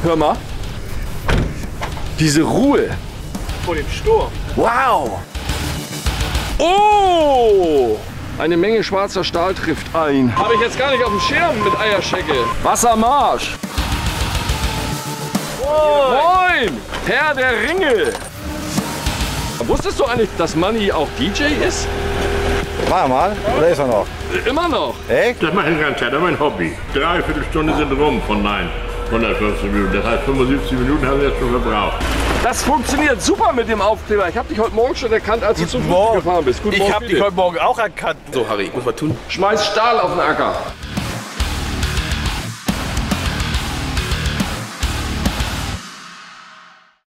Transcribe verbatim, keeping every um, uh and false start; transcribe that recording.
Hör mal. Diese Ruhe. Vor dem Sturm. Wow. Oh. Eine Menge schwarzer Stahl trifft ein. Habe ich jetzt gar nicht auf dem Schirm mit Eierschecke. Wassermarsch. Moin. Herr der Ringe. Wusstest du eigentlich, dass Manni auch D J ist? War er mal, oder ist er noch? Immer noch. Echt? Das mache ich die ganze Zeit, das ist mein Hobby. Dreiviertel Stunde sind rum von nein, hundertfünfzehn Minuten. Das heißt, fünfundsiebzig Minuten haben wir jetzt schon verbraucht. Das funktioniert super mit dem Aufkleber. Ich habe dich heute Morgen schon erkannt, als du zum Frühstück gefahren bist. Guten Ich Morgen, habe dich Philipp. heute Morgen auch erkannt. So, Harry, ich muss was tun. Schmeiß Stahl auf den Acker.